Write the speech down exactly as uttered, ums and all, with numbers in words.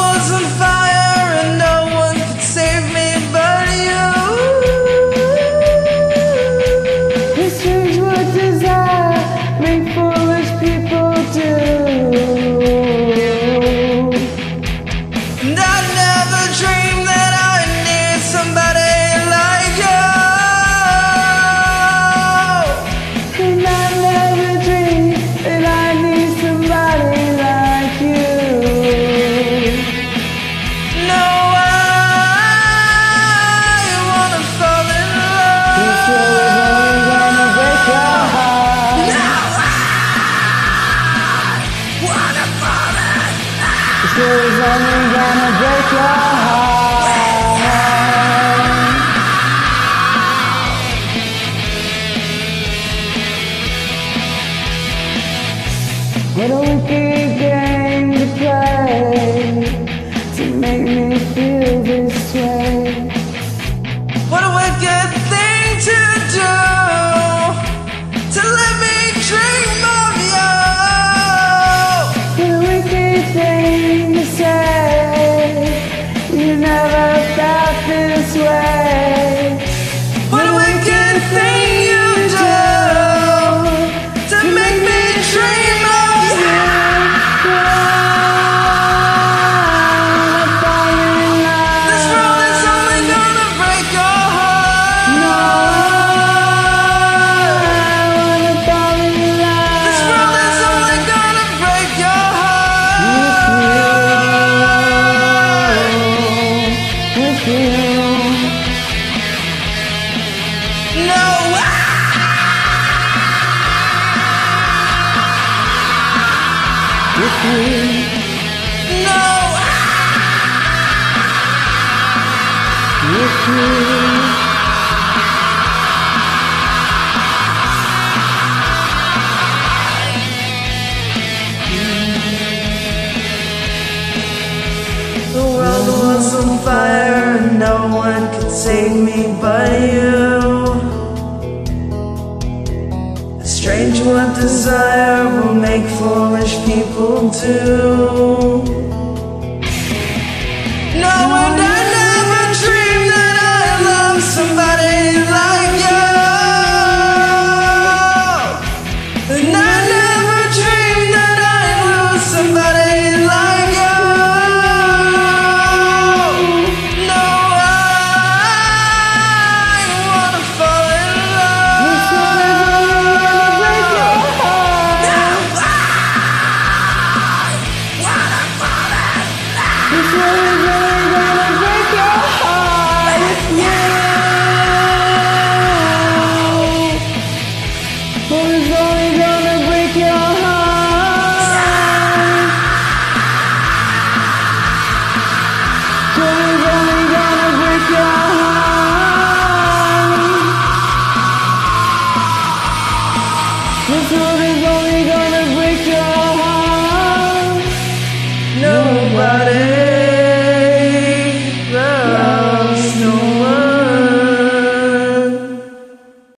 was on fire and no one could save me but you. This is what desire make foolish people do. And I never dreamed that I need somebody like you. And I never dreamed that I need somebody like you. No, I wanna fall in love. This world is only gonna break your heart. No, I wanna fall in love. This world is only gonna break your heart. What a wicked game to play to make me feel this way. What a wicked thing to do, to let me dream of you. What a wicked thing to say. You never felt this way. What a wicked thing you do, to make me dream of you. This world is only gonna break your heart. This world is only gonna break your heart. With you. No, I With you. no, With you. the world was on fire and no one could save me but you. A strange what desire will make foolish people do. No, and I never dreamed that I'd love somebody like you. And I never dreamed that I'd lose somebody like you. No, I wanna fall in This love. world is only gonna break your heart. This world is only gonna break your heart. With you. This world is only gonna break your heart. This world is only gonna break your heart. This world is only gonna break your heart. Nobody